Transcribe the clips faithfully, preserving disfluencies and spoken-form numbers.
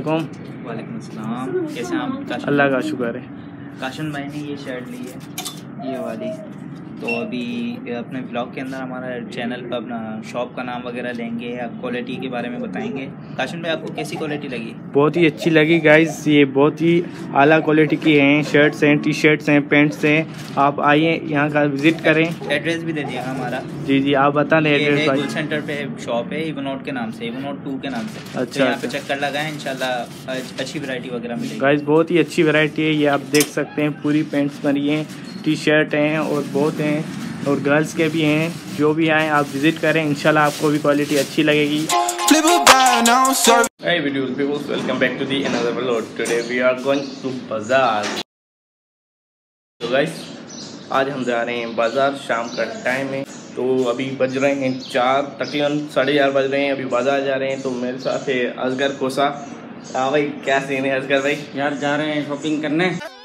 वालेकुम अस्सलाम, कैसे हैं आप? अल्लाह का शुक्र है। काशन भाई ने ये शर्ट ली है, ये वाली। तो अभी अपने ब्लॉग के अंदर हमारा चैनल पर अपना शॉप का नाम वगैरह लेंगे, क्वालिटी के बारे में बताएंगे। काशन भाई, आपको कैसी क्वालिटी लगी? बहुत ही अच्छी लगी गाइस, ये बहुत ही आला क्वालिटी की हैं, शर्ट्स हैं, टी शर्ट्स हैं, पैंट्स हैं। आप आइए, यहाँ का विजिट करें। एड्रेस भी दे दिया हमारा। जी जी, आप बता दें एड्रेस भाई। गुल सेंटर पे शॉप है, इवनोट के नाम से, इवनोट टू के नाम से। अच्छा, तो यहाँ पे चक्कर लगाएं, इंशाल्लाह अच्छी वैरायटी वगैरह मिलेगी। गाइस बहुत ही अच्छी वैरायटी है, ये आप देख सकते हैं। पूरी पैंट्स बनी हैं, टी शर्ट हैं और बहुत हैं, और गर्ल्स के भी हैं। जो भी आए आप विजिट करें, इंशाल्लाह आपको भी क्वालिटी अच्छी लगेगी। Hey videos people, welcome back to the another vlog. Today we are going to बाजार। तो गाइस आज हम जा रहे हैं बाजार, शाम का टाइम है। तो अभी बज रहे हैं चार, तकरीबन साढ़े चार बज रहे हैं। अभी बाजार जा रहे हैं। तो मेरे साथ है असगर कोसा। हाँ भाई, क्या सीन है असगर भाई? यार जा रहे हैं शॉपिंग करने।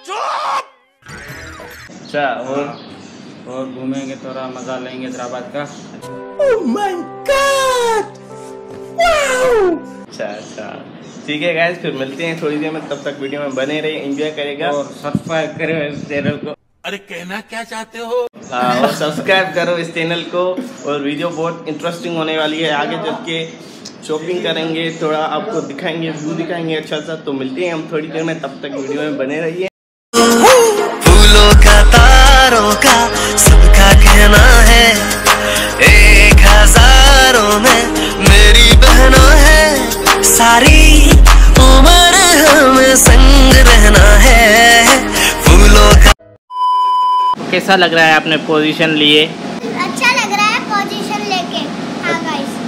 अच्छा, और और घूमेंगे, थोड़ा मजा लेंगे हैदराबाद का। oh my God! wow! अच्छा अच्छा ठीक है गाइस, फिर मिलते हैं थोड़ी देर में। तब तक वीडियो में बने रहिए, एंजॉय करेगा और सब्सक्राइब करो इस चैनल को। अरे कहना क्या चाहते हो? हाँ, और सब्सक्राइब करो इस चैनल को। और वीडियो बहुत इंटरेस्टिंग होने वाली है। आगे चल के शॉपिंग करेंगे, थोड़ा आपको दिखाएंगे, व्यू दिखाएंगे अच्छा सा। तो मिलते हैं हम थोड़ी देर में, तब तक वीडियो में बने रहिए। फूलों का तारों का सबका कहना है, एक हजारों में मेरी बहनों है, सारी उम्र हमें संग रहना है। फूलों का कैसा लग रहा है आपने पोजीशन लिए? अच्छा लग रहा है पोजीशन लेके। हाँ गाइस।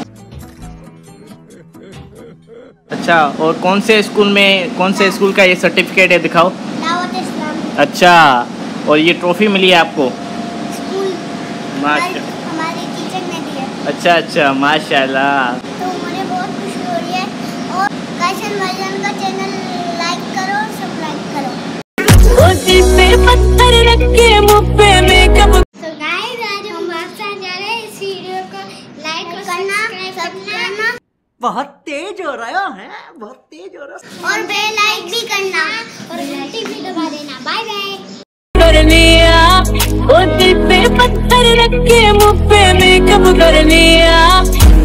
अच्छा, और कौन से स्कूल में, कौन से स्कूल का ये सर्टिफिकेट है, दिखाओ। दावत इस्लामी। अच्छा, और ये ट्रॉफी मिली है आपको? स्कूल माशा हमारी टीचर ने दी है। अच्छा अच्छा, माशाल्लाह। तो मुझे बहुत खुशी हो रही है। और काशन भाईजान का चैनल लाइक करो और सब्सक्राइब करो। पत्थर रख के मुँह पे मेकअप। तो गाइस आज हम बादशाह जा रहे हैं। इस वीडियो को लाइक करना, सब्सक्राइब करना। बहुत तेज हो रहा है, बहुत तेज हो रहा है। और बेल लाइक भी करना और घंटी भी दबा देना। Bye bye. कर लिया ओ दिल पे पत्थर रख के मुँह पे मेकअप कर लिया,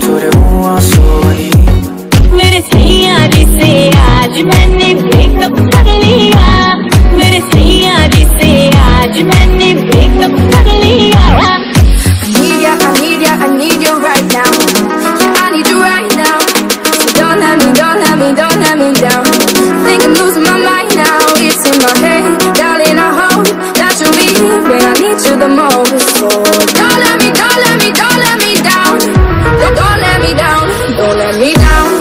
मेरे सैया जी से आज मैंने मेकअप कर लिया, मेरे सैया जी से आज मैंने मेकअप कर लिया। I need ya, I need ya, I need you right now. Yeah, I need you right now. So don't let me, don't let me, don't let me down. Think I'm losing my mind now. It's in my head, darling. I hope that you'll be here when I need you the most. So don't let me, don't let me, don't let me down. Don't, don't let me down, don't let me down.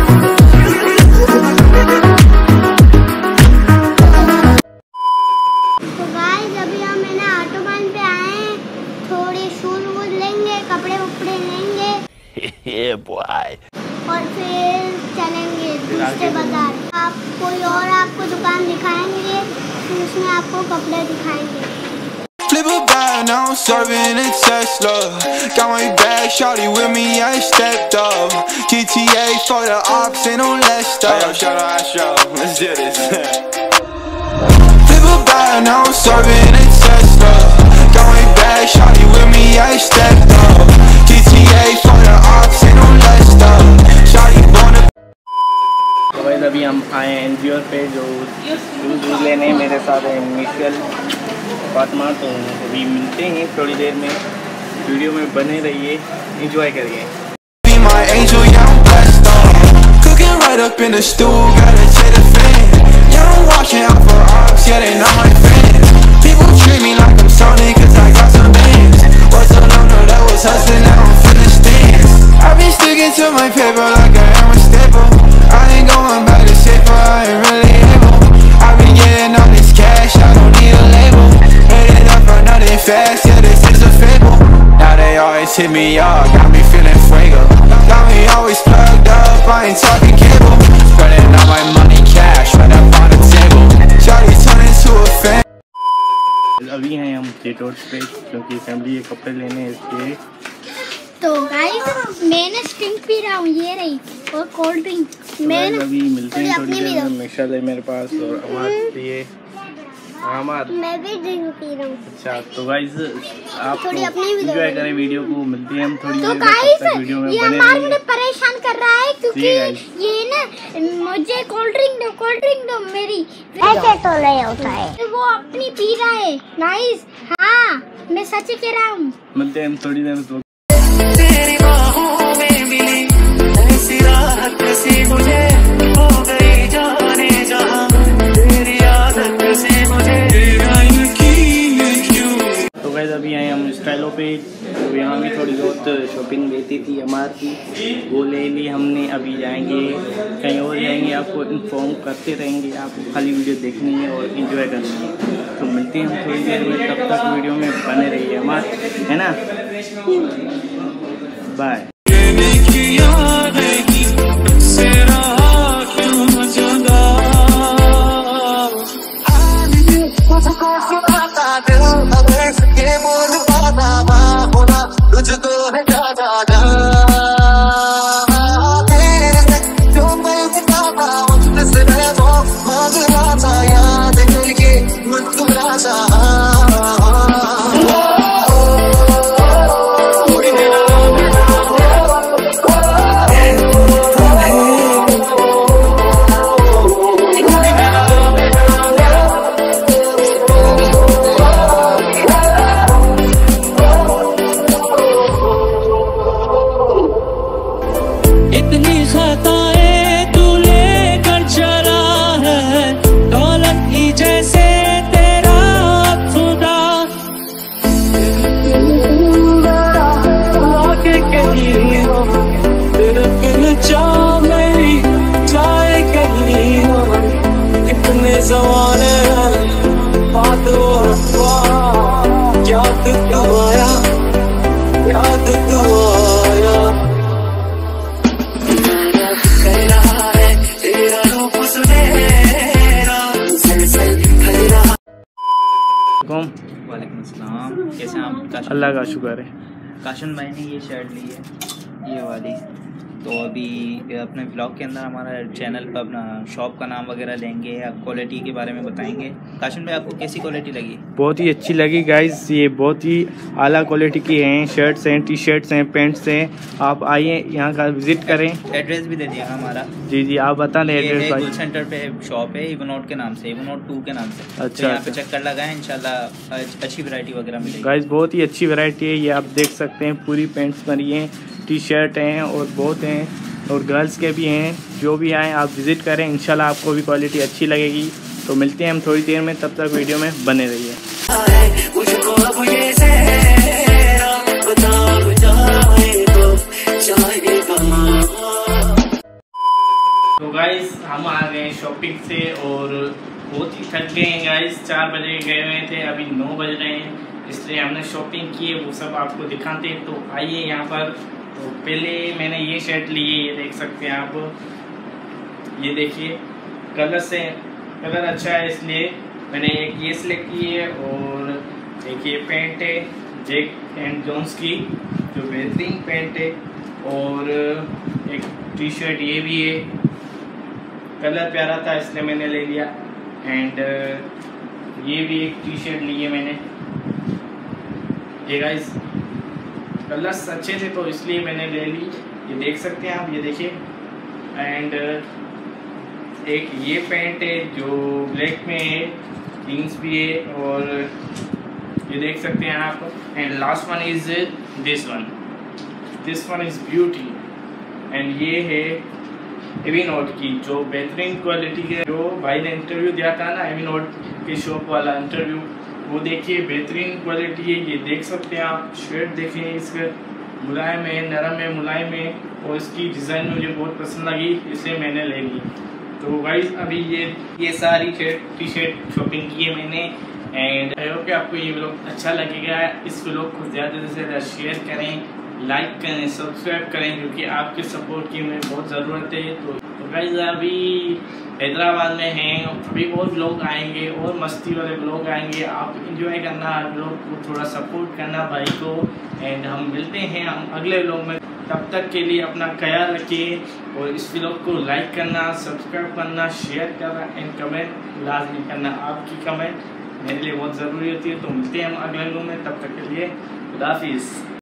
तो guys अभी हम है ना autobahn पे आए हैं। थोड़े shoes whose लेंगे, कपड़े वपड़े लेंगे Yeah, boy. और फिर चलेंगे दूसरे बाजार। आप कोई और आपको दुकान दिखाएंगे, फिर उसमें आपको कपड़े दिखाएंगे। Flip a bag, now I'm serving a Tesla. Got my bag, shawty with me, I stepped up. G T A for the ops, ain't no less stuff. Hey, yo, shout out, show, let's do this. Flip a bag, now I'm serving a Tesla. Got my bag, shawty with me, I stepped up. G T A for the ops, ain't no less stuff. Shawty born a तो भाई अभी हम आए हैं NGO पे, जो shoes whose लेने। मेरे साथ है मिशेल, फातिमा। तो अभी मिलते हैं थोड़ी देर में, वीडियो में बने रहिए, एंजॉय करिए। Be my angel, yeah, I'm blessed up. Cooking right up in the stool, gotta check the fan. Yeah, I'm watching out for ops, yeah, they not my fans. People treat me like I'm Sonic, cause I got some bands. What's up, no, no, that was hustling, now I'm feeling stands. I've been sticking to my paper like I am a staple. I ain't going back to safer, I ain't really able. I've been getting all this cash, I don't need a label. Hit it up for nothing fast, yeah, this is a fable. Now they always hit me up, got me feeling fuego. Got me always plugged up, I ain't talking cable. Spreading all my money cash right up on the table. Shawty turn into a fan. अभी हैं हम जेटोर्स पे, क्योंकि family के कपड़े लेने हैं इसलिए। तो गाइस मैंने स्टिंग पी रहा हूँ, ये रही, और कोल्ड ड्रिंक। मैं तो अभी मिलते हैं थोड़ी थोड़ी अपनी देर भी में। मिशाल है मेरे पास और हमारे लिए हमार। मैं भी ड्रिंक पी रहा हूँ। अच्छा तो गाइस आप थोड़ी अपनी भी दो। एंजॉय करें वीडियो को, मिलते हैं हम थोड़ी तो देर में, तब तक वीडियो में गाइस ये बने हमारे रहिए। मुझे परेशान कर रहा है क्योंकि ठीक है guys। ये ना मुझे कोल्ड ड्रिंक दो कोल्ड ड्रिंक दो मेरी ऐसे तो नहीं होता है। तो वो अपनी पी रहा है। नाइस। हाँ मैं सच कह रहा हूँ। मिलते हैं हम थोड़ी देर में। तेरी बाहों में मिली ऐसी राहत सी मुझे हो गई जाने जहां तेरी आदत से मुझे तेरा यकीन क्यों। तो गाइस अभी आए हम स्टाइलों पे, तो यहाँ भी थोड़ी बहुत शॉपिंग लेती थी हमार की, वो ले ली हमने। अभी जाएंगे कहीं और जाएंगे, आपको इन्फॉर्म करते रहेंगे। आपको खाली वीडियो देखनी है और एंजॉय करनी है। तो मिलते हैं हम थोड़ी देर में, तब तक वीडियो में बने रहिए हमार, है ना। बाय। तुझको है ज्यादा जो मैं से मैं वो मांग रहा था याद करके मुस्कुरा सा। इतनी खताएं तू लेकर चला है, दौलत की जैसे तेरा खुदा। आगे कहीं हो तेरे दिल चाह मेरी चाहे कहीं हो, इतने ज़माने बात हो याद तू आया, याद तू आया। वालेकुम अस्सलाम। कैसे हैं आप काशिम? अल्लाह का शुक्र है। काशिम भाई ने ये शर्ट ली है, ये वाली। तो अभी अपने ब्लॉग के अंदर हमारा चैनल पर अपना शॉप का नाम वगैरह लेंगे या क्वालिटी के बारे में बताएंगे। काशिम भाई आपको कैसी क्वालिटी लगी? बहुत ही अच्छी लगी गाइस, ये बहुत ही आला क्वालिटी की हैं। शर्ट्स हैं, टी शर्ट्स हैं, पैंट्स हैं। आप आइए यहाँ का विजिट करें। एड्रेस भी दे दिया हमारा। जी जी आप बता दें ये एड्रेस है भाई। गुल सेंटर पे शॉप है, इवनोट के नाम से, इवनोट टू के नाम से। अच्छा, तो यहाँ पे अच्छा। चक्कर लगाएं, इंशाल्लाह अच्छी वैरायटी वगैरह मिलेगी। गाइस बहुत ही अच्छी वैरायटी है, ये आप देख सकते हैं। पूरी पैंट्स बनी हैं, टी शर्ट हैं और बहुत हैं, और गर्ल्स के भी हैं। जो भी आएँ आप विज़िट करें, इंशाल्लाह आपको भी क्वालिटी अच्छी लगेगी। तो मिलते हैं हम थोड़ी देर में, तब तक वीडियो में बने रहिए। मुझको अब ये सहरा बता जाए तो जाएगा। तो गाइस हम आ गए शॉपिंग से और बहुत ही थक गए हैं गाइस। चार बजे गए हुए थे, अभी नौ बज रहे हैं, इसलिए हमने शॉपिंग की है, वो सब आपको दिखाते हैं। तो आइए यहाँ पर। तो पहले मैंने ये शर्ट ली है, ये देख सकते हैं आप, ये देखिए कलर से कलर अच्छा है, इसलिए मैंने एक ये सिलेक्ट की है। और एक ये पैंट है जैक एंड जोन्स की, जो बेहतरीन पैंट है। और एक टी शर्ट ये भी है, कलर प्यारा था इसलिए मैंने ले लिया। एंड ये भी एक टी शर्ट ली है मैंने। ये गाइस कलर्स अच्छे थे तो इसलिए मैंने ले ली, ये देख सकते हैं आप, ये देखिए। एंड एक ये पैंट है जो ब्लैक में है, जीन्स भी है, और ये देख सकते हैं आप। And last one is this one, this one is beauty. And ये है एविनोट की, जो बेहतरीन क्वालिटी के, जो भाई ने इंटरव्यू दिया था ना एविनोट के शॉप वाला इंटरव्यू, वो देखिए बेहतरीन क्वालिटी है। ये देख सकते हैं आप, शर्ट देखें, इसका मुलायम है, नरम है, मुलायम है, और इसकी डिज़ाइन मुझे बहुत पसंद लगी, इसलिए मैंने ले ली। तो गाइस अभी ये ये सारी शर्ट टी शर्ट शॉपिंग की है मैंने। एंड आई होप कि आपको ये व्लॉग अच्छा लगेगा। इस व्लॉग को ज़्यादा से ज़्यादा शेयर करें, लाइक करें, सब्सक्राइब करें, क्योंकि आपके सपोर्ट की हमें बहुत ज़रूरत है। तो, तो गाइस अभी हैदराबाद में हैं, अभी और ब्लॉग आएंगे और मस्ती वाले ब्लॉग आएंगे। आप इंजॉय करना, ब्लॉग को थोड़ा सपोर्ट करना भाई को। एंड हम मिलते हैं हम अगले ब्लॉग में। तब तक के लिए अपना ख्याल रखिए और इस व्लॉग को लाइक करना, सब्सक्राइब करना, शेयर करना एंड कमेंट लाजमी करना। आपकी कमेंट मेरे लिए बहुत ज़रूरी होती है। तो मिलते हैं हम अगले व्लॉग में, तब तक के लिए खुदा हाफिज़।